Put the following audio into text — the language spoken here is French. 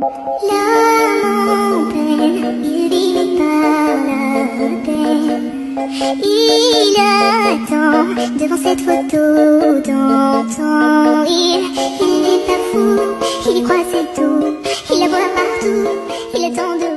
L'âme en peine, il vit par la peine. Il attend devant cette photo d'antan. Il n'est pas fou, il y croit c'est tout. Il la voit partout, il attend de